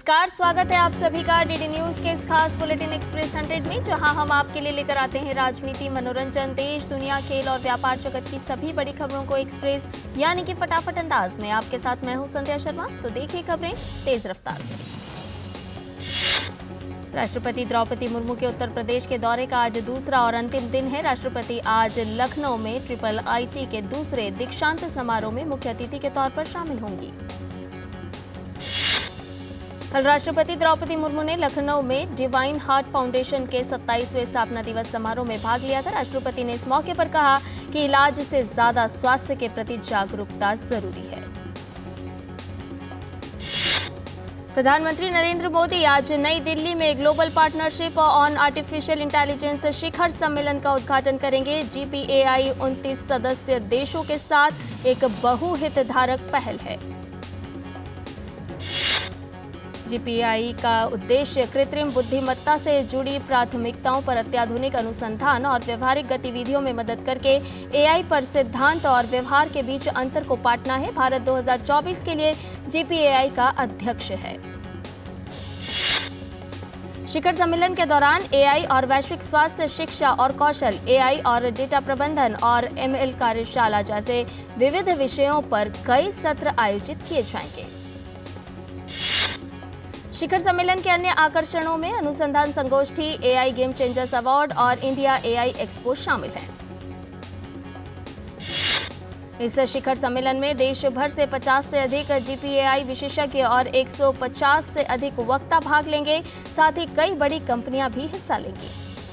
नमस्कार, स्वागत है आप सभी का डीडी न्यूज के इस खास बुलेटिन एक्सप्रेस 100 में, जहां हम आपके लिए लेकर आते हैं राजनीति, मनोरंजन, देश, दुनिया, खेल और व्यापार जगत की सभी बड़ी खबरों को एक्सप्रेस यानी कि फटाफट अंदाज में। आपके साथ मैं हूं संध्या शर्मा। तो देखिए खबरें तेज रफ्तार से। राष्ट्रपति द्रौपदी मुर्मू के उत्तर प्रदेश के दौरे का आज दूसरा और अंतिम दिन है। राष्ट्रपति आज लखनऊ में IIIT के दूसरे दीक्षांत समारोह में मुख्य अतिथि के तौर पर शामिल होंगी। कल राष्ट्रपति द्रौपदी मुर्मू ने लखनऊ में डिवाइन हार्ट फाउंडेशन के 27वें स्थापना दिवस समारोह में भाग लिया था। राष्ट्रपति ने इस मौके पर कहा कि इलाज से ज्यादा स्वास्थ्य के प्रति जागरूकता जरूरी है। प्रधानमंत्री नरेंद्र मोदी आज नई दिल्ली में global partnership on artificial intelligence शिखर सम्मेलन का उद्घाटन करेंगे। GPAI 29 सदस्य देशों के साथ एक बहुहितधारक पहल है। GPAI का उद्देश्य कृत्रिम बुद्धिमत्ता से जुड़ी प्राथमिकताओं पर अत्याधुनिक अनुसंधान और व्यवहारिक गतिविधियों में मदद करके AI पर सिद्धांत और व्यवहार के बीच अंतर को पाटना है। भारत 2024 के लिए GPAI का अध्यक्ष है। शिखर सम्मेलन के दौरान AI और वैश्विक स्वास्थ्य, शिक्षा और कौशल, AI और डेटा प्रबंधन और ML कार्यशाला जैसे विविध विषयों पर कई सत्र आयोजित किए जाएंगे। शिखर सम्मेलन के अन्य आकर्षणों में अनुसंधान संगोष्ठी, AI गेम चेंजर्स अवार्ड और इंडिया AI एक्सपो शामिल हैं। इस शिखर सम्मेलन में देश भर से 50 से अधिक GPAI विशेषज्ञ और 150 से अधिक वक्ता भाग लेंगे। साथ ही कई बड़ी कंपनियां भी हिस्सा लेंगी।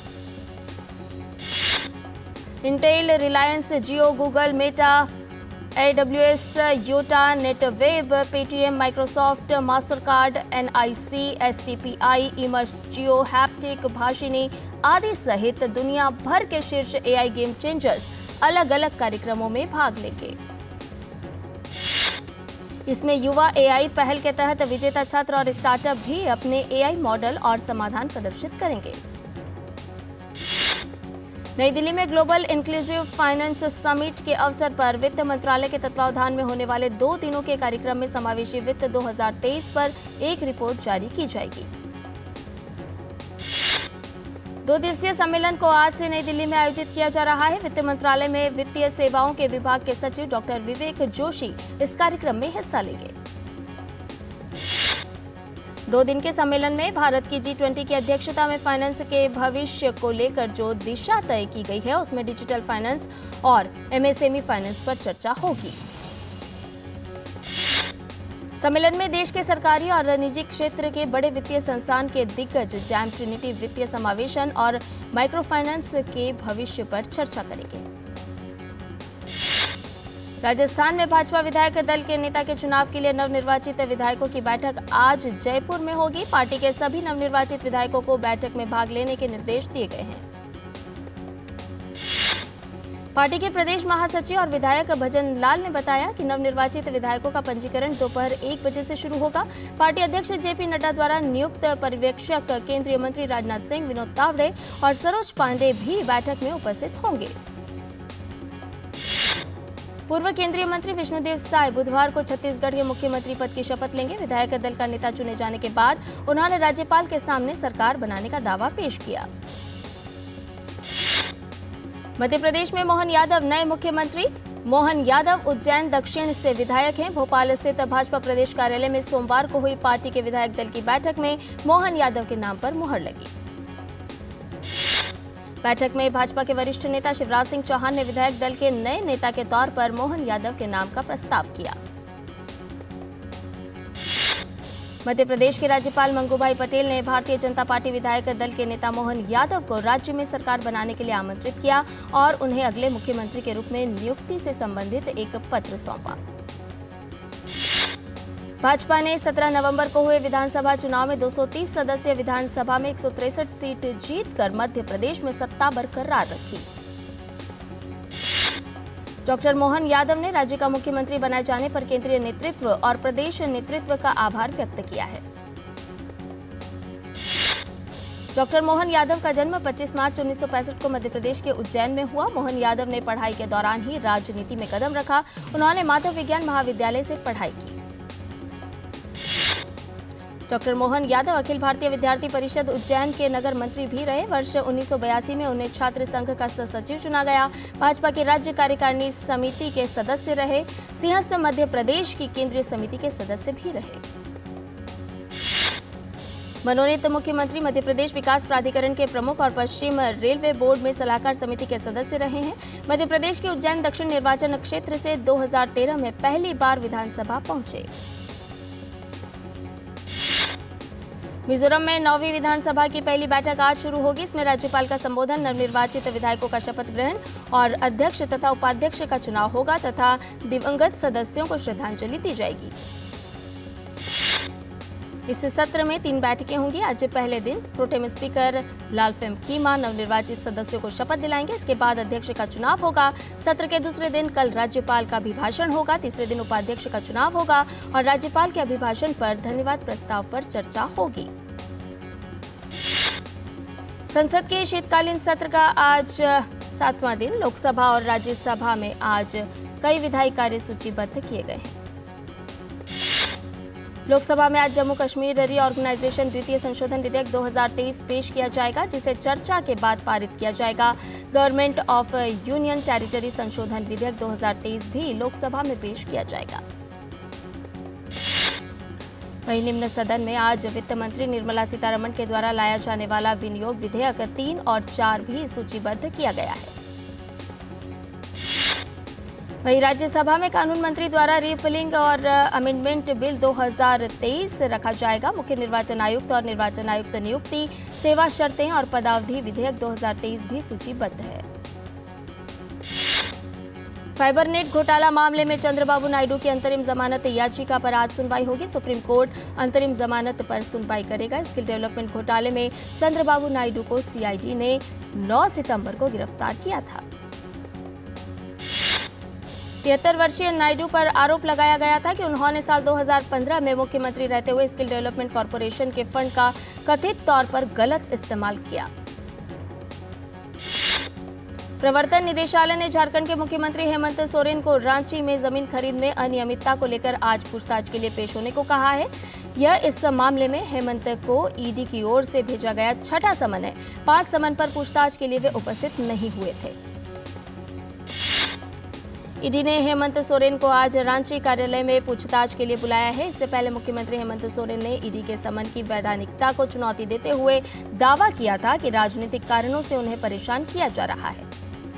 Intel, Reliance, Jio, Google, Meta, AWS, Yotta, Netweb, Paytm, Microsoft, Mastercard, NIC, STPI, Immerse, Jio, Haptik, Bhashini आदि सहित दुनिया भर के शीर्ष AI गेम चेंजर्स अलग अलग कार्यक्रमों में भाग लेंगे। इसमें युवा AI पहल के तहत विजेता छात्र और स्टार्टअप भी अपने AI मॉडल और समाधान प्रदर्शित करेंगे। नई दिल्ली में ग्लोबल इंक्लूसिव फाइनेंस समिट के अवसर पर वित्त मंत्रालय के तत्वावधान में होने वाले 2 दिनों के कार्यक्रम में समावेशी वित्त 2023 पर एक रिपोर्ट जारी की जाएगी। 2 दिवसीय सम्मेलन को आज से नई दिल्ली में आयोजित किया जा रहा है। वित्त मंत्रालय में वित्तीय सेवाओं के विभाग के सचिव डॉक्टर विवेक जोशी इस कार्यक्रम में हिस्सा लेंगे। 2 दिन के सम्मेलन में भारत की G20 की अध्यक्षता में फाइनेंस के भविष्य को लेकर जो दिशा तय की गई है, उसमें डिजिटल फाइनेंस और MSME फाइनेंस पर चर्चा होगी। सम्मेलन में देश के सरकारी और निजी क्षेत्र के बड़े वित्तीय संस्थान के दिग्गज जैम ट्रिनिटी वित्तीय समावेशन और माइक्रो फाइनेंस के भविष्य पर चर्चा करेंगे। राजस्थान में भाजपा विधायक दल के नेता के चुनाव के लिए नवनिर्वाचित विधायकों की बैठक आज जयपुर में होगी। पार्टी के सभी नवनिर्वाचित विधायकों को बैठक में भाग लेने के निर्देश दिए गए हैं। पार्टी के प्रदेश महासचिव और विधायक भजन लाल ने बताया कि नवनिर्वाचित विधायकों का पंजीकरण दोपहर 1 बजे से शुरू होगा। पार्टी अध्यक्ष JP नड्डा द्वारा नियुक्त पर्यवेक्षक केंद्रीय मंत्री राजनाथ सिंह, विनोद तावड़े और सरोज पांडे भी बैठक में उपस्थित होंगे। पूर्व केंद्रीय मंत्री विष्णुदेव साय बुधवार को छत्तीसगढ़ के मुख्यमंत्री पद की शपथ लेंगे। विधायक दल का नेता चुने जाने के बाद उन्होंने राज्यपाल के सामने सरकार बनाने का दावा पेश किया। मध्य प्रदेश में मोहन यादव नए मुख्यमंत्री। मोहन यादव उज्जैन दक्षिण से विधायक हैं। भोपाल स्थित भाजपा प्रदेश कार्यालय में सोमवार को हुई पार्टी के विधायक दल की बैठक में मोहन यादव के नाम पर मुहर लगी। बैठक में भाजपा के वरिष्ठ नेता शिवराज सिंह चौहान ने विधायक दल के नए नेता के तौर पर मोहन यादव के नाम का प्रस्ताव किया। मध्य प्रदेश के राज्यपाल मंगूभाई पटेल ने भारतीय जनता पार्टी विधायक दल के नेता मोहन यादव को राज्य में सरकार बनाने के लिए आमंत्रित किया और उन्हें अगले मुख्यमंत्री के रूप में नियुक्ति से संबंधित एक पत्र सौंपा। भाजपा ने 17 नवंबर को हुए विधानसभा चुनाव में 230 सदस्यीय विधानसभा में 163 सीट जीतकर मध्य प्रदेश में सत्ता बरकरार रखी। डॉक्टर मोहन यादव ने राज्य का मुख्यमंत्री बनाए जाने पर केंद्रीय नेतृत्व और प्रदेश नेतृत्व का आभार व्यक्त किया है। डॉक्टर मोहन यादव का जन्म 25 मार्च 1965 को मध्य प्रदेश के उज्जैन में हुआ। मोहन यादव ने पढ़ाई के दौरान ही राजनीति में कदम रखा। उन्होंने माधव विज्ञान महाविद्यालय से पढ़ाई की। डॉक्टर मोहन यादव अखिल भारतीय विद्यार्थी परिषद उज्जैन के नगर मंत्री भी रहे। वर्ष 1982 में उन्हें छात्र संघ का सचिव चुना गया। भाजपा की राज्य कार्यकारिणी समिति के सदस्य रहे। सिंहस्थ मध्य प्रदेश की केंद्रीय समिति के सदस्य भी रहे। मनोनीत मुख्यमंत्री मध्य प्रदेश विकास प्राधिकरण के प्रमुख और पश्चिम रेलवे बोर्ड में सलाहकार समिति के सदस्य रहे हैं। मध्य प्रदेश के उज्जैन दक्षिण निर्वाचन क्षेत्र से 2013 में पहली बार विधानसभा पहुंचे। मिजोरम में 9वीं विधानसभा की पहली बैठक आज शुरू होगी। इसमें राज्यपाल का संबोधन, नवनिर्वाचित विधायकों का शपथ ग्रहण और अध्यक्ष तथा उपाध्यक्ष का चुनाव होगा तथा दिवंगत सदस्यों को श्रद्धांजलि दी जाएगी। इस सत्र में 3 बैठकें होंगी। आज पहले दिन प्रोटेम स्पीकर लालफेम कीमा नवनिर्वाचित सदस्यों को शपथ दिलाएंगे। इसके बाद अध्यक्ष का चुनाव होगा। सत्र के दूसरे दिन कल राज्यपाल का अभिभाषण होगा। तीसरे दिन उपाध्यक्ष का चुनाव होगा और राज्यपाल के अभिभाषण पर धन्यवाद प्रस्ताव पर चर्चा होगी। संसद के शीतकालीन सत्र का आज 7वां दिन। लोकसभा और राज्यसभा में आज कई विधायी कार्य सूचीबद्ध किए गए हैं। लोकसभा में आज जम्मू कश्मीर रीऑर्गेनाइजेशन द्वितीय संशोधन विधेयक 2023 पेश किया जाएगा, जिसे चर्चा के बाद पारित किया जाएगा। गवर्नमेंट ऑफ यूनियन टेरिटरी संशोधन विधेयक 2023 भी लोकसभा में पेश किया जाएगा। वहीं निम्न सदन में आज वित्त मंत्री निर्मला सीतारमण के द्वारा लाया जाने वाला विनियोग विधेयक 3 और 4 भी सूचीबद्ध किया गया है। वहीं राज्यसभा में कानून मंत्री द्वारा रिपीलिंग और अमेंडमेंट बिल 2023 रखा जाएगा। मुख्य निर्वाचन आयुक्त और निर्वाचन आयुक्त नियुक्ति, सेवा शर्तें और पदावधि विधेयक 2023 भी सूचीबद्ध है। फाइबरनेट घोटाला मामले में चंद्रबाबू नायडू की अंतरिम जमानत याचिका पर आज सुनवाई होगी। सुप्रीम कोर्ट अंतरिम जमानत पर सुनवाई करेगा। स्किल डेवलपमेंट घोटाले में चंद्रबाबू नायडू को सीआईडी ने 9 सितंबर को गिरफ्तार किया था। 73 वर्षीय नायडू पर आरोप लगाया गया था कि उन्होंने साल 2015 में मुख्यमंत्री रहते हुए स्किल डेवलपमेंट कॉरपोरेशन के फंड का कथित तौर पर गलत इस्तेमाल किया। प्रवर्तन निदेशालय ने झारखंड के मुख्यमंत्री हेमंत सोरेन को रांची में जमीन खरीद में अनियमितता को लेकर आज पूछताछ के लिए पेश होने को कहा है। यह इस मामले में हेमंत को ईडी की ओर से भेजा गया 6वां समन है। 5 समन पर पूछताछ के लिए वे उपस्थित नहीं हुए थे। ईडी ने हेमंत सोरेन को आज रांची कार्यालय में पूछताछ के लिए बुलाया है। इससे पहले मुख्यमंत्री हेमंत सोरेन ने ईडी के समन की वैधानिकता को चुनौती देते हुए दावा किया था कि राजनीतिक कारणों से उन्हें परेशान किया जा रहा है।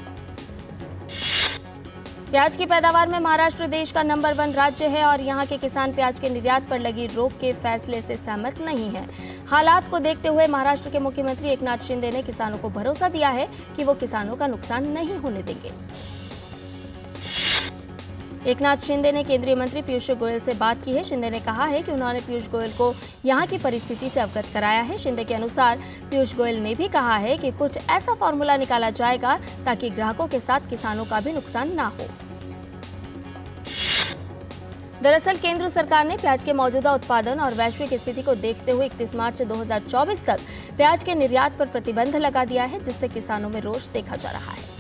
प्याज की पैदावार में महाराष्ट्र देश का नंबर 1 राज्य है और यहां के किसान प्याज के निर्यात पर लगी रोक के फैसले से सहमत नहीं है। हालात को देखते हुए महाराष्ट्र के मुख्यमंत्री एकनाथ शिंदे ने किसानों को भरोसा दिया है कि वो किसानों का नुकसान नहीं होने देंगे। एकनाथ शिंदे ने केंद्रीय मंत्री पीयूष गोयल से बात की है। शिंदे ने कहा है कि उन्होंने पीयूष गोयल को यहां की परिस्थिति से अवगत कराया है। शिंदे के अनुसार पीयूष गोयल ने भी कहा है कि कुछ ऐसा फॉर्मूला निकाला जाएगा ताकि ग्राहकों के साथ किसानों का भी नुकसान ना हो। दरअसल केंद्र सरकार ने प्याज के मौजूदा उत्पादन और वैश्विक स्थिति को देखते हुए 31 मार्च 2024 तक प्याज के निर्यात पर प्रतिबंध लगा दिया है, जिससे किसानों में रोष देखा जा रहा है।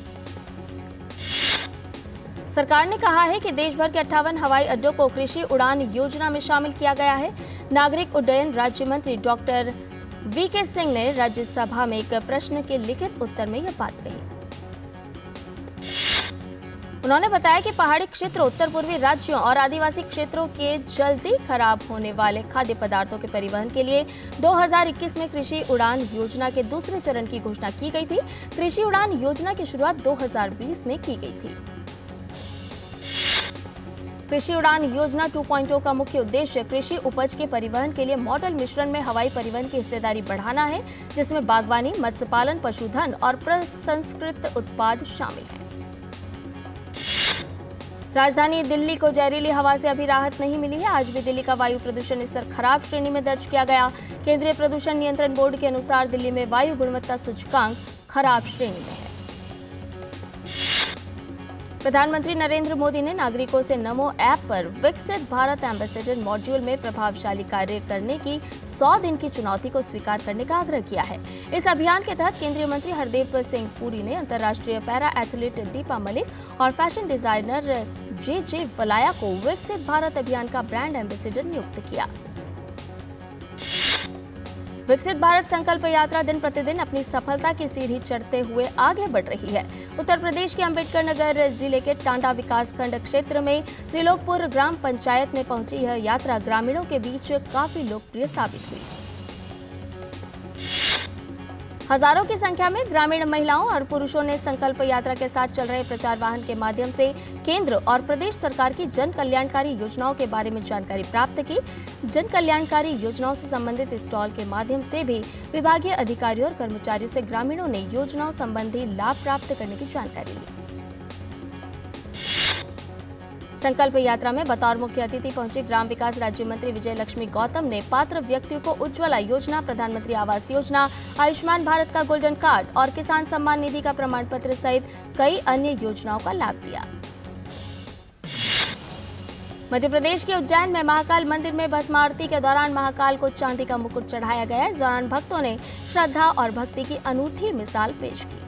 सरकार ने कहा है कि देश भर के 58 हवाई अड्डों को कृषि उड़ान योजना में शामिल किया गया है। नागरिक उड्डयन राज्य मंत्री डॉक्टर वीके सिंह ने राज्यसभा में एक प्रश्न के लिखित उत्तर में यह बात कही। उन्होंने बताया कि पहाड़ी क्षेत्र, उत्तर पूर्वी राज्यों और आदिवासी क्षेत्रों के जल्दी खराब होने वाले खाद्य पदार्थों के परिवहन के लिए 2021 में कृषि उड़ान योजना के दूसरे चरण की घोषणा की गई थी। कृषि उड़ान योजना की शुरुआत 2020 में की गई थी। कृषि उड़ान योजना 2.0 का मुख्य उद्देश्य कृषि उपज के परिवहन के लिए मॉडल मिश्रण में हवाई परिवहन की हिस्सेदारी बढ़ाना है, जिसमें बागवानी, मत्स्य पालन, पशुधन और प्रसंस्कृत उत्पाद शामिल हैं। राजधानी दिल्ली को जहरीली हवा से अभी राहत नहीं मिली है। आज भी दिल्ली का वायु प्रदूषण स्तर खराब श्रेणी में दर्ज किया गया। केंद्रीय प्रदूषण नियंत्रण बोर्ड के अनुसार दिल्ली में वायु गुणवत्ता सूचकांक खराब श्रेणी में है। प्रधानमंत्री नरेंद्र मोदी ने नागरिकों से नमो ऐप पर विकसित भारत एम्बेसडर मॉड्यूल में प्रभावशाली कार्य करने की 100 दिन की चुनौती को स्वीकार करने का आग्रह किया है। इस अभियान के तहत केंद्रीय मंत्री हरदीप सिंह पुरी ने अंतर्राष्ट्रीय पैरा एथलीट दीपा मलिक और फैशन डिजाइनर जे वलाया को विकसित भारत अभियान का ब्रांड एम्बेसडर नियुक्त किया। विकसित भारत संकल्प यात्रा दिन प्रतिदिन अपनी सफलता की सीढ़ी चढ़ते हुए आगे बढ़ रही है। उत्तर प्रदेश के अंबेडकर नगर जिले के टांडा विकासखंड क्षेत्र में त्रिलोकपुर ग्राम पंचायत में पहुंची यह यात्रा ग्रामीणों के बीच काफी लोकप्रिय साबित हुई। हजारों की संख्या में ग्रामीण महिलाओं और पुरुषों ने संकल्प यात्रा के साथ चल रहे प्रचार वाहन के माध्यम से केंद्र और प्रदेश सरकार की जन कल्याणकारी योजनाओं के बारे में जानकारी प्राप्त की। जन कल्याणकारी योजनाओं से संबंधित स्टॉल के माध्यम से भी विभागीय अधिकारियों और कर्मचारियों से ग्रामीणों ने योजनाओं संबंधी लाभ प्राप्त करने की जानकारी ली। संकल्प यात्रा में बतौर मुख्य अतिथि पहुंचे ग्राम विकास राज्य मंत्री विजय लक्ष्मी गौतम ने पात्र व्यक्तियों को उज्ज्वला योजना, प्रधानमंत्री आवास योजना, आयुष्मान भारत का गोल्डन कार्ड और किसान सम्मान निधि का प्रमाण पत्र सहित कई अन्य योजनाओं का लाभ दिया। मध्य प्रदेश के उज्जैन में महाकाल मंदिर में भस्म आरती के दौरान महाकाल को चांदी का मुकुट चढ़ाया गया। इस दौरान भक्तों ने श्रद्धा और भक्ति की अनूठी मिसाल पेश की।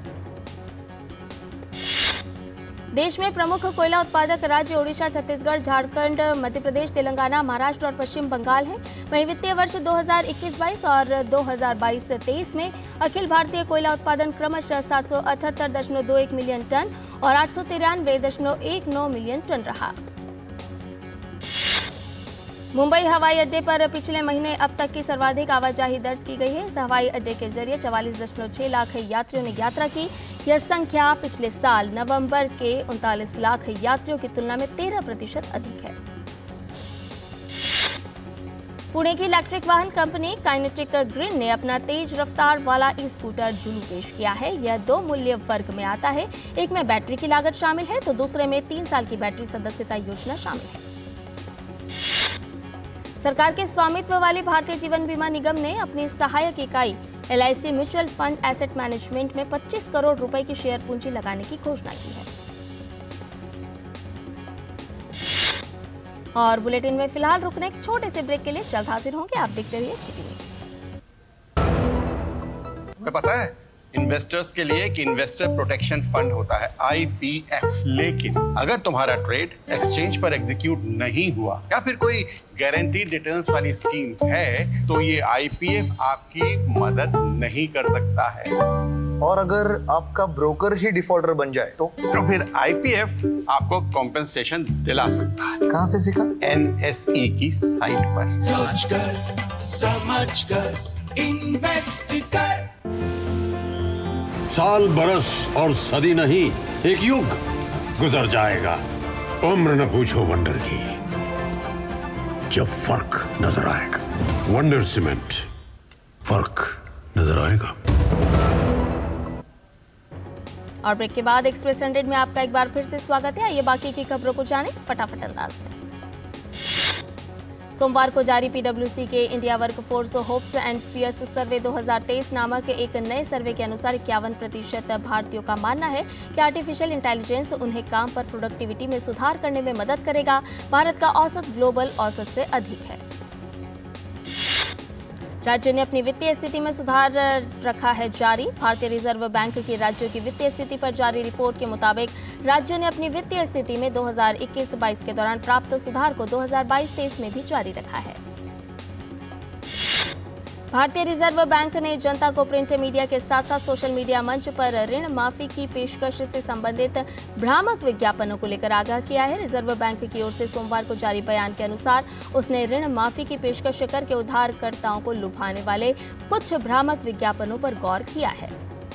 देश में प्रमुख कोयला उत्पादक राज्य ओडिशा, छत्तीसगढ़, झारखंड, मध्य प्रदेश, तेलंगाना, महाराष्ट्र और पश्चिम बंगाल है। वहीं वित्तीय वर्ष 2021-22 और 2022-23 में अखिल भारतीय कोयला उत्पादन क्रमशः 778.21 मिलियन टन और 893.19 मिलियन टन रहा। मुंबई हवाई अड्डे पर पिछले महीने अब तक की सर्वाधिक आवाजाही दर्ज की गई है। इस हवाई अड्डे के जरिए 44.6 लाख यात्रियों ने यात्रा की। यह संख्या पिछले साल नवंबर के 39 लाख यात्रियों की तुलना में 13% अधिक है। पुणे की इलेक्ट्रिक वाहन कंपनी काइनेटिक ग्रीन ने अपना तेज रफ्तार वाला ई स्कूटर जुलू पेश किया है। यह 2 मूल्य वर्ग में आता है। एक में बैटरी की लागत शामिल है तो दूसरे में 3 साल की बैटरी सदस्यता योजना शामिल है। सरकार के स्वामित्व वाली भारतीय जीवन बीमा निगम ने अपनी सहायक इकाई LIC mutual fund asset management में 25 करोड़ रुपए की शेयर पूंजी लगाने की घोषणा की है। और बुलेटिन में फिलहाल रुकने एक छोटे से ब्रेक के लिए जल्द हाजिर होंगे। आप देखते रहिए GT न्यूज़। तुम्हें पता है इन्वेस्टर्स के लिए कि इन्वेस्टर प्रोटेक्शन फंड होता है IPF, लेकिन अगर तुम्हारा ट्रेड एक्सचेंज पर एग्जीक्यूट नहीं हुआ या फिर कोई गारंटीड रिटर्न्स वाली स्कीम है तो ये IPF आपकी मदद नहीं कर सकता है। और अगर आपका ब्रोकर ही डिफॉल्टर बन जाए तो फिर IPF आपको कॉम्पेंसेशन दिला सकता है। कहाँ से सीखा? NSE की साइट पर। सोचकर समझकर इन्वेस्ट कर। साल, बरस और सदी नहीं, एक युग गुजर जाएगा। उम्र न पूछो वंडर की, जब फर्क नजर आएगा। वंडर सीमेंट, फर्क नजर आएगा। और ब्रेक के बाद एक्सप्रेस 100 में आपका एक बार फिर से स्वागत है। आइए बाकी की खबरों को जानें फटाफट अंदाज में। सोमवार को जारी PwC के India workforce hopes and fears survey 2023 नामक एक नए सर्वे के अनुसार 51% भारतीयों का मानना है कि आर्टिफिशियल इंटेलिजेंस उन्हें काम पर प्रोडक्टिविटी में सुधार करने में मदद करेगा। भारत का औसत ग्लोबल औसत से अधिक है। राज्य ने अपनी वित्तीय स्थिति में सुधार रखा है जारी। भारतीय रिजर्व बैंक की राज्यों की वित्तीय स्थिति पर जारी रिपोर्ट के मुताबिक राज्य ने अपनी वित्तीय स्थिति में 2021-22 के दौरान प्राप्त सुधार को 2022-23 में भी जारी रखा है। भारतीय रिजर्व बैंक ने जनता को प्रिंट मीडिया के साथ साथ सोशल मीडिया मंच पर ऋण माफी की पेशकश से संबंधित भ्रामक विज्ञापनों को लेकर आगाह किया है। रिजर्व बैंक की ओर से सोमवार को जारी बयान के अनुसार उसने ऋण माफी की पेशकश करके उधारकर्ताओं को लुभाने वाले कुछ भ्रामक विज्ञापनों पर गौर किया है।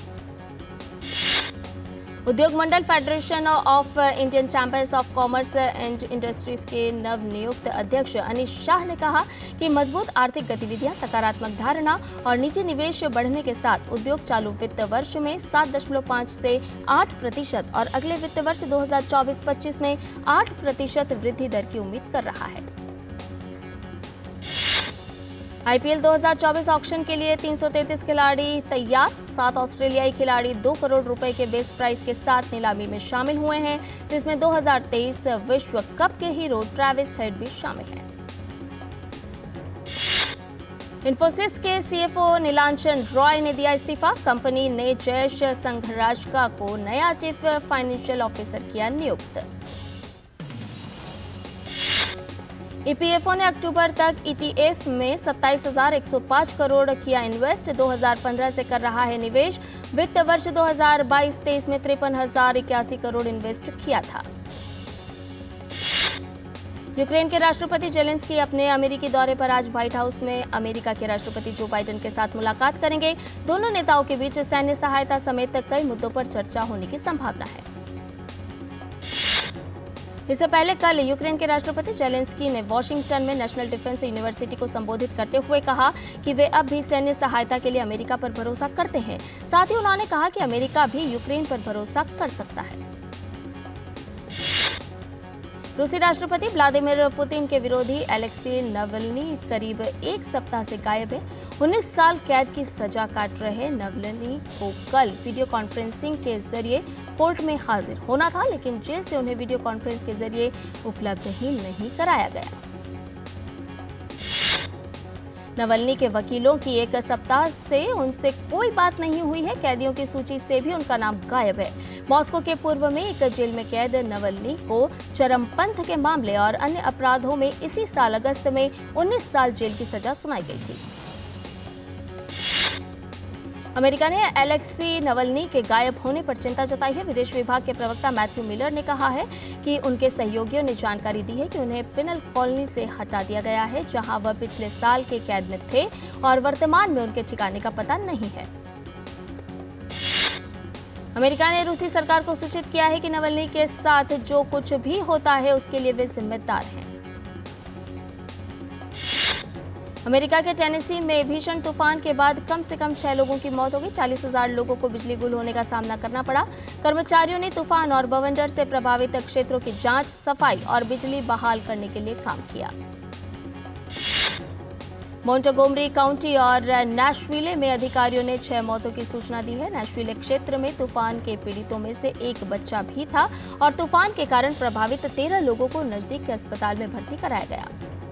उद्योग मंडल federation of Indian chambers of commerce and industries के नवनियुक्त अध्यक्ष अनिश शाह ने कहा कि मजबूत आर्थिक गतिविधियां, सकारात्मक धारणा और निजी निवेश बढ़ने के साथ उद्योग चालू वित्त वर्ष में 7.5 से 8% और अगले वित्त वर्ष 2024-25 में 8% वृद्धि दर की उम्मीद कर रहा है। IPL 2024 ऑक्शन के लिए 333 खिलाड़ी तैयार। 7 ऑस्ट्रेलियाई खिलाड़ी 2 करोड़ रुपए के बेस प्राइस के साथ नीलामी में शामिल हुए हैं, जिसमें 2023 विश्व कप के हीरो ट्रेविस हेड भी शामिल हैं। इन्फोसिस के CFO नीलांचन रॉय ने दिया इस्तीफा। कंपनी ने जयेश संघराजका को नया चीफ फाइनेंशियल ऑफिसर किया नियुक्त। ईपीएफओ ने अक्टूबर तक ईटीएफ में 27,105 करोड़ किया इन्वेस्ट। 2015 से कर रहा है निवेश। वित्त वर्ष 2022-23 में 53,081 करोड़ इन्वेस्ट किया था। यूक्रेन के राष्ट्रपति जेलेंस्की अपने अमेरिकी दौरे पर आज व्हाइट हाउस में अमेरिका के राष्ट्रपति जो बाइडेन के साथ मुलाकात करेंगे। दोनों नेताओं के बीच सैन्य सहायता समेत कई मुद्दों पर चर्चा होने की संभावना है। इससे पहले कल यूक्रेन के राष्ट्रपति जेलेंस्की ने वॉशिंगटन में नेशनल डिफेंस यूनिवर्सिटी को संबोधित करते हुए कहा कि वे अब भी सैन्य सहायता के लिए अमेरिका पर भरोसा करते हैं। साथ ही उन्होंने कहा कि अमेरिका भी यूक्रेन पर भरोसा कर सकता है। रूसी राष्ट्रपति व्लादिमीर पुतिन के विरोधी अलेक्सी नावल्नी करीब एक सप्ताह से गायब है। 19 साल कैद की सजा काट रहे नावल्नी को कल वीडियो कॉन्फ्रेंसिंग के जरिए कोर्ट में हाजिर होना था, लेकिन जेल से उन्हें वीडियो कॉन्फ्रेंस के जरिए उपलब्ध ही नहीं कराया गया। नावल्नी के वकीलों की एक सप्ताह से उनसे कोई बात नहीं हुई है। कैदियों की सूची से भी उनका नाम गायब है। मॉस्को के पूर्व में एक जेल में कैद नावल्नी को चरमपंथ के मामले और अन्य अपराधों में इसी साल अगस्त में 19 साल जेल की सजा सुनाई गई थी। अमेरिका ने अलेक्सी नावल्नी के गायब होने पर चिंता जताई है। विदेश विभाग के प्रवक्ता मैथ्यू मिलर ने कहा है कि उनके सहयोगियों ने जानकारी दी है कि उन्हें पिनल कॉलोनी से हटा दिया गया है, जहां वह पिछले साल के कैद में थे और वर्तमान में उनके ठिकाने का पता नहीं है। अमेरिका ने रूसी सरकार को सूचित किया है कि नावल्नी के साथ जो कुछ भी होता है उसके लिए वे जिम्मेदार हैं। अमेरिका के टेनेसी में भीषण तूफान के बाद कम से कम 6 लोगों की मौत हो गई। 40,000 लोगों को बिजली गुल होने का सामना करना पड़ा। कर्मचारियों ने तूफान और बवंडर से प्रभावित क्षेत्रों की जांच, सफाई और बिजली बहाल करने के लिए काम किया। मोंटगोमरी काउंटी और नैशविले में अधिकारियों ने 6 मौतों की सूचना दी है। नैशविले क्षेत्र में तूफान के पीड़ितों में से एक बच्चा भी था और तूफान के कारण प्रभावित 13 लोगों को नजदीक के अस्पताल में भर्ती कराया गया।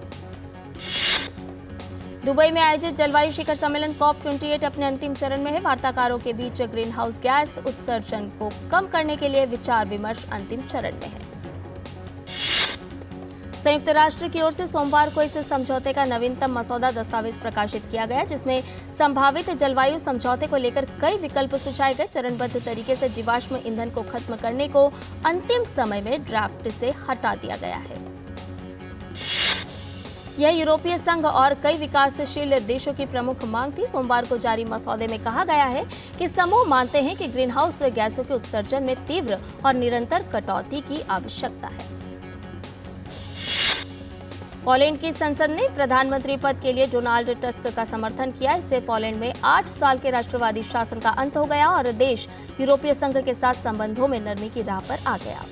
दुबई में आयोजित जलवायु शिखर सम्मेलन COP28 अपने अंतिम चरण में है। वार्ताकारों के बीच ग्रीन हाउस गैस उत्सर्जन को कम करने के लिए विचार विमर्श अंतिम चरण में है। संयुक्त राष्ट्र की ओर से सोमवार को इस समझौते का नवीनतम मसौदा दस्तावेज प्रकाशित किया गया, जिसमें संभावित जलवायु समझौते को लेकर कई विकल्प सुझाए गए। चरणबद्ध तरीके से जीवाश्म ईंधन को खत्म करने को अंतिम समय में ड्राफ्ट से हटा दिया गया है। यह यूरोपीय संघ और कई विकासशील देशों की प्रमुख मांग थी। सोमवार को जारी मसौदे में कहा गया है कि समूह मानते हैं कि ग्रीन हाउस गैसों के उत्सर्जन में तीव्र और निरंतर कटौती की आवश्यकता है। पोलैंड की संसद ने प्रधानमंत्री पद के लिए डोनाल्ड टस्क का समर्थन किया। इससे पोलैंड में 8 साल के राष्ट्रवादी शासन का अंत हो गया और देश यूरोपीय संघ के साथ संबंधों में नरमी की राह पर आ गया।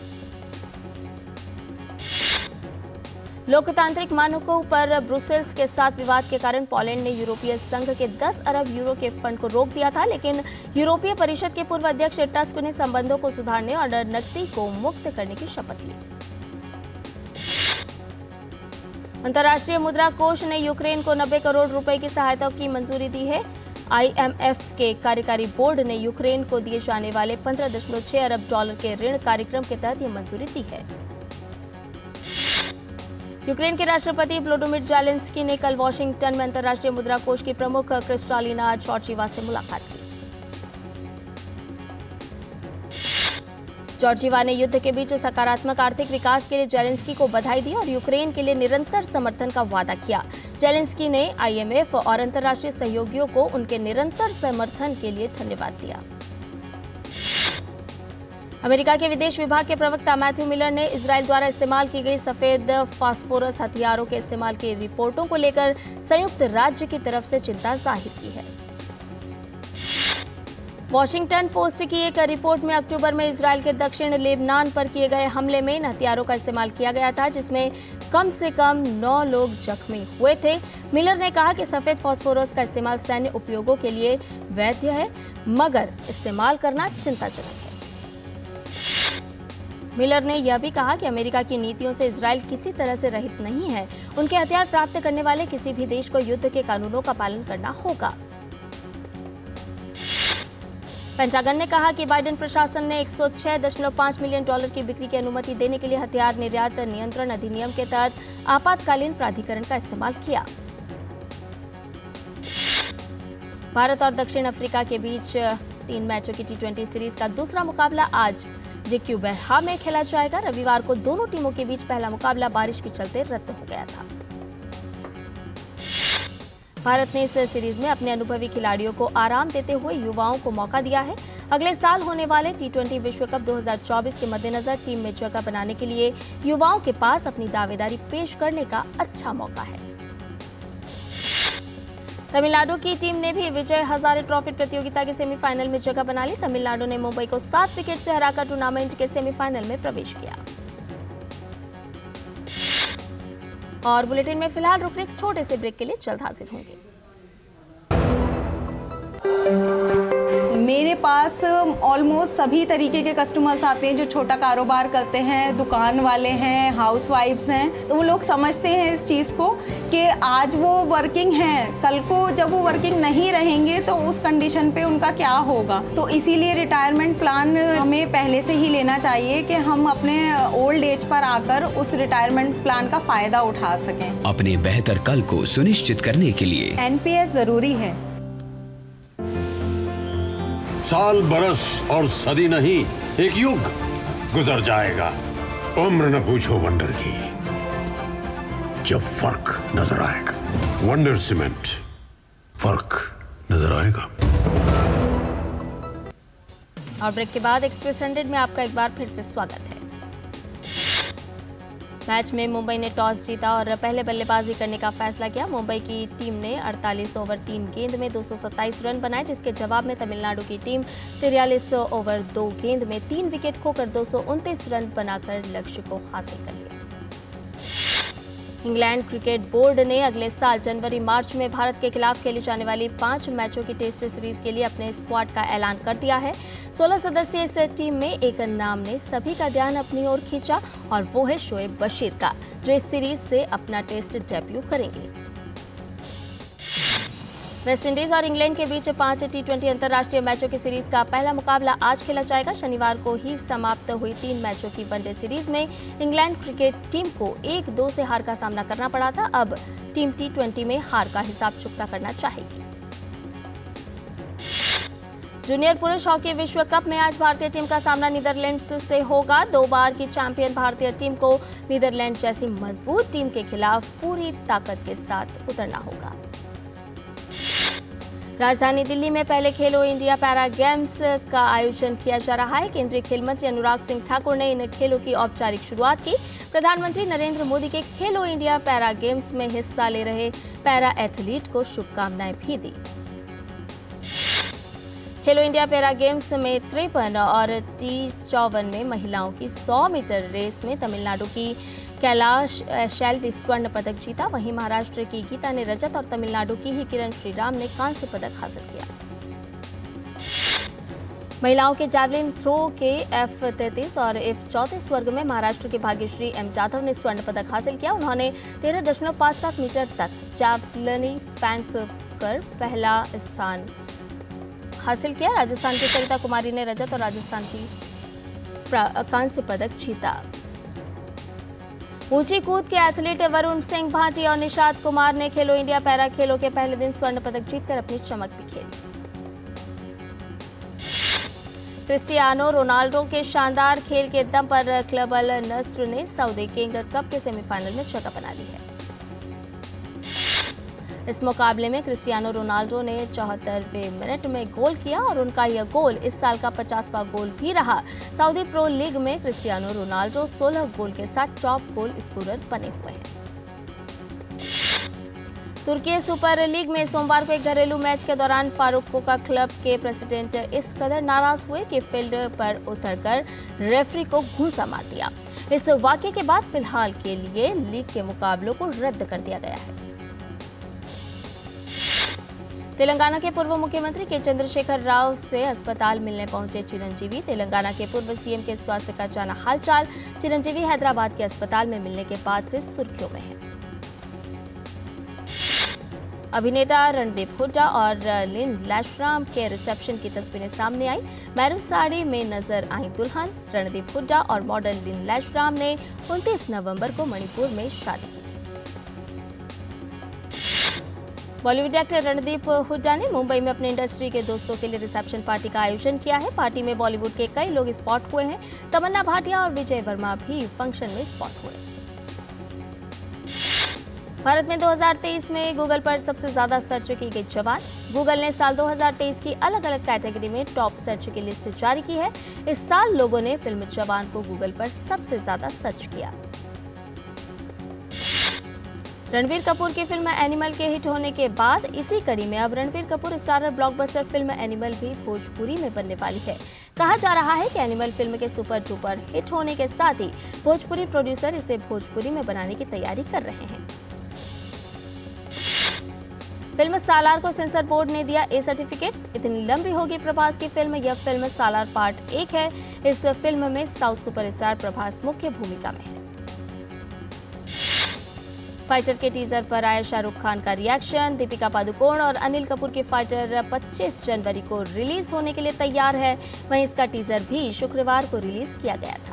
लोकतांत्रिक मानकों पर ब्रुसेल्स के साथ विवाद के कारण पोलैंड ने यूरोपीय संघ के 10 अरब यूरो के फंड को रोक दिया था, लेकिन यूरोपीय परिषद के पूर्व अध्यक्ष टस्क ने संबंधों को सुधारने और नकदी को मुक्त करने की शपथ ली। अंतर्राष्ट्रीय मुद्रा कोष ने यूक्रेन को 90 करोड़ रुपए की सहायता की मंजूरी दी है। IMF के कार्यकारी बोर्ड ने यूक्रेन को दिए जाने वाले 15.6 अरब डॉलर के ऋण कार्यक्रम के तहत यह मंजूरी दी है। यूक्रेन के राष्ट्रपति व्लोदिमीर ज़ेलेंस्की ने कल वॉशिंगटन में अंतर्राष्ट्रीय मुद्रा कोष की प्रमुख क्रिस्टालिना जॉर्जीवा से मुलाकात की। जॉर्जीवा ने युद्ध के बीच सकारात्मक आर्थिक विकास के लिए ज़ेलेंस्की को बधाई दी और यूक्रेन के लिए निरंतर समर्थन का वादा किया। ज़ेलेंस्की ने IMF और अंतर्राष्ट्रीय सहयोगियों को उनके निरंतर समर्थन के लिए धन्यवाद दिया। अमेरिका के विदेश विभाग के प्रवक्ता मैथ्यू मिलर ने इजराइल द्वारा इस्तेमाल की गई सफेद फास्फोरस हथियारों के इस्तेमाल की रिपोर्टों को लेकर संयुक्त राज्य की तरफ से चिंता जाहिर की है। वॉशिंगटन पोस्ट की एक रिपोर्ट में अक्टूबर में इजराइल के दक्षिण लेबनान पर किए गए हमले में इन हथियारों का इस्तेमाल किया गया था, जिसमें कम से कम 9 लोग जख्मी हुए थे। मिलर ने कहा कि सफेद फास्फोरस का इस्तेमाल सैन्य उपयोगों के लिए वैध है, मगर इस्तेमाल करना चिंताजनक है। मिलर ने यह भी कहा कि अमेरिका की नीतियों से इजराइल किसी तरह से रहित नहीं है। उनके हथियार प्राप्त करने वाले किसी भी देश को युद्ध के कानूनों का पालन करना होगा। पेंटागन ने कहा कि बाइडेन प्रशासन ने $106.5 मिलियन की बिक्री की अनुमति देने के लिए हथियार निर्यात नियंत्रण अधिनियम के तहत आपातकालीन प्राधिकरण का इस्तेमाल किया। भारत और दक्षिण अफ्रीका के बीच 3 मैचों की T20 सीरीज का दूसरा मुकाबला आज JQ बेरहा में खेला जाएगा। रविवार को दोनों टीमों के बीच पहला मुकाबला बारिश के चलते रद्द हो गया था। भारत ने इस सीरीज में अपने अनुभवी खिलाड़ियों को आराम देते हुए युवाओं को मौका दिया है। अगले साल होने वाले T20 विश्व कप 2024 के मद्देनजर टीम में जगह बनाने के लिए युवाओं के पास अपनी दावेदारी पेश करने का अच्छा मौका है। तमिलनाडु की टीम ने भी विजय हजारे ट्रॉफी प्रतियोगिता के सेमीफाइनल में जगह बना ली। तमिलनाडु ने मुंबई को 7 विकेट से हराकर टूर्नामेंट के सेमीफाइनल में प्रवेश किया। और बुलेटिन में फिलहाल रुक एक छोटे से ब्रेक के लिए जल्द हाजिर होंगे। मेरे पास ऑलमोस्ट सभी तरीके के कस्टमर्स आते हैं जो छोटा कारोबार करते हैं, दुकान वाले हैं, हाउसवाइफ्स हैं। तो वो लोग समझते हैं इस चीज़ को कि आज वो वर्किंग हैं, कल को जब वो वर्किंग नहीं रहेंगे तो उस कंडीशन पे उनका क्या होगा। तो इसीलिए रिटायरमेंट प्लान हमें पहले से ही लेना चाहिए कि हम अपने ओल्ड एज पर आकर उस रिटायरमेंट प्लान का फ़ायदा उठा सकें। अपने बेहतर कल को सुनिश्चित करने के लिए NPS ज़रूरी है। साल, बरस और सदी नहीं, एक युग गुजर जाएगा। उम्र न पूछो वंडर की, जब फर्क नजर आएगा। वंडर सीमेंट, फर्क नजर आएगा। और ब्रेक के बाद एक्सप्रेस 100 में आपका एक बार फिर से स्वागत है। मैच में मुंबई ने टॉस जीता और पहले बल्लेबाजी करने का फैसला किया। मुंबई की टीम ने 48 ओवर 3 गेंद में 227 रन बनाए, जिसके जवाब में तमिलनाडु की टीम 43 ओवर 2 गेंद में 3 विकेट खोकर 229 रन बनाकर लक्ष्य को हासिल कर लिया। इंग्लैंड क्रिकेट बोर्ड ने अगले साल जनवरी-मार्च में भारत के खिलाफ खेली जाने वाली 5 मैचों की टेस्ट सीरीज के लिए अपने स्क्वाड का ऐलान कर दिया है। 16 सदस्यीय इस टीम में एक नाम ने सभी का ध्यान अपनी ओर खींचा और वो है शोएब बशीर का, जो इस सीरीज से अपना टेस्ट डेब्यू करेंगे। वेस्टइंडीज और इंग्लैंड के बीच 5 T20 अंतर्राष्ट्रीय मैचों की सीरीज का पहला मुकाबला आज खेला जाएगा। शनिवार को ही समाप्त हुई 3 मैचों की वनडे सीरीज में इंग्लैंड क्रिकेट टीम को 1-2 से हार का सामना करना पड़ा था। अब टीम T20 में हार का हिसाब चुकता करना चाहेगी। जूनियर पुरुष हॉकी विश्व कप में आज भारतीय टीम का सामना नीदरलैंड्स से होगा। 2 बार की चैंपियन भारतीय टीम को नीदरलैंड जैसी मजबूत टीम के खिलाफ पूरी ताकत के साथ उतरना होगा। राजधानी दिल्ली में पहले खेलो इंडिया पैरा गेम्स का आयोजन किया जा रहा है। केंद्रीय खेल मंत्री अनुराग सिंह ठाकुर ने इन खेलों की औपचारिक शुरुआत की। प्रधानमंत्री नरेंद्र मोदी के खेलो इंडिया पैरा गेम्स में हिस्सा ले रहे पैरा एथलीट को शुभकामनाएं भी दी। खेलो इंडिया पैरा गेम्स में 53 और T54 में महिलाओं की 100 मीटर रेस में तमिलनाडु की कैलाश शैलवी स्वर्ण पदक जीता। वहीं महाराष्ट्र की गीता ने रजत और तमिलनाडु की ही किरण श्रीराम ने कांस्य पदक हासिल किया। महिलाओं के जैवलिन थ्रो के F33 और F34 वर्ग में महाराष्ट्र के भाग्यश्री M जाधव ने स्वर्ण पदक हासिल किया। उन्होंने 13.57 मीटर तक जैवलिन फेंक कर पहला स्थान हासिल किया। राजस्थान की सरिता कुमारी ने रजत और राजस्थान की कांस्य पदक जीता। ऊंची कूद के एथलीट वरुण सिंह भाटी और निषाद कुमार ने खेलो इंडिया पैरा खेलों के पहले दिन स्वर्ण पदक जीतकर अपनी चमक बिखेरी। क्रिस्टियानो रोनाल्डो के शानदार खेल के दम पर क्लब अल नस्र ने सऊदी किंग कप के सेमीफाइनल में जगह बना ली है। इस मुकाबले में क्रिस्टियानो रोनाल्डो ने 74वें मिनट में गोल किया और उनका यह गोल इस साल का 50वां गोल भी रहा। सऊदी प्रो लीग में क्रिस्टियानो रोनाल्डो 16 गोल के साथ टॉप गोल स्कोरर बने हुए हैं। तुर्की सुपर लीग में सोमवार को एक घरेलू मैच के दौरान फारूक कोका क्लब के प्रेसिडेंट इस कदर नाराज हुए कि फील्ड पर उतरकर रेफरी को घूंसा मार दिया। इस वाकये के बाद फिलहाल के लिए लीग के मुकाबलों को रद्द कर दिया गया है। तेलंगाना के पूर्व मुख्यमंत्री के चंद्रशेखर राव से अस्पताल मिलने पहुंचे चिरंजीवी। तेलंगाना के पूर्व सीएम के स्वास्थ्य का जाना हालचाल। चिरंजीवी हैदराबाद के अस्पताल में मिलने के बाद से सुर्खियों में है। अभिनेता रणदीप हुड्डा और लिन लैशराम के रिसेप्शन की तस्वीरें सामने आई। मैरून साड़ी में नजर आई दुल्हन। रणदीप हुड्डा और मॉडल लिन लैशराम ने 29 नवंबर को मणिपुर में शादी की। बॉलीवुड एक्टर रणदीप हुड्डा ने मुंबई में अपने इंडस्ट्री के दोस्तों के लिए रिसेप्शन पार्टी का आयोजन किया है। पार्टी में बॉलीवुड के कई लोग स्पॉट हुए हैं। तमन्ना भाटिया और विजय वर्मा भी फंक्शन में स्पॉट हुए। भारत में 2023 में गूगल पर सबसे ज्यादा सर्च की गई जवान। गूगल ने साल 2023 की अलग अलग कैटेगरी में टॉप सर्च की लिस्ट जारी की है। इस साल लोगों ने फिल्म जवान को गूगल पर सबसे ज्यादा सर्च किया। रणबीर कपूर की फिल्म एनिमल के हिट होने के बाद इसी कड़ी में अब Ranbir Kapoor starrer blockbuster film Animal भी भोजपुरी में बनने वाली है। कहा जा रहा है कि एनिमल फिल्म के सुपर डुपर हिट होने के साथ ही भोजपुरी प्रोड्यूसर इसे भोजपुरी में बनाने की तैयारी कर रहे हैं। फिल्म सालार को सेंसर बोर्ड ने दिया ए सर्टिफिकेट। इतनी लंबी होगी प्रभास की फिल्म। यह फिल्म सालार पार्ट 1 है। इस फिल्म में साउथ सुपरस्टार प्रभास मुख्य भूमिका में है। फाइटर के टीजर पर आया शाहरुख खान का रिएक्शन। दीपिका पादुकोण और अनिल कपूर की फाइटर 25 जनवरी को रिलीज होने के लिए तैयार है। वहीं इसका टीजर भी शुक्रवार को रिलीज किया गया था।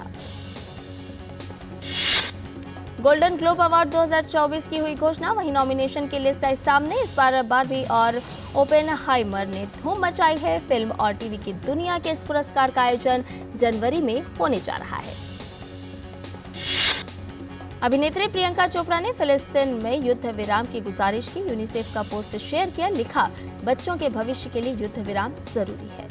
गोल्डन ग्लोब अवार्ड 2024 की हुई घोषणा। वहीं नॉमिनेशन की लिस्ट आई सामने। इस बार बार्बी और ओपेनहाइमर ने धूम मचाई है। फिल्म और टीवी की दुनिया के इस पुरस्कार का आयोजन जनवरी में होने जा रहा है। अभिनेत्री प्रियंका चोपड़ा ने फिलिस्तीन में युद्ध विराम की गुजारिश की। यूनिसेफ का पोस्ट शेयर किया। लिखा, बच्चों के भविष्य के लिए युद्ध विराम जरूरी है।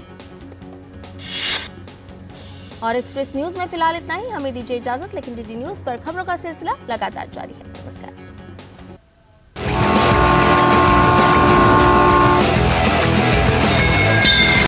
और एक्सप्रेस न्यूज में फिलहाल इतना ही। हमें दीजिए इजाजत, लेकिन डीडी न्यूज पर खबरों का सिलसिला लगातार जारी है। नमस्कार।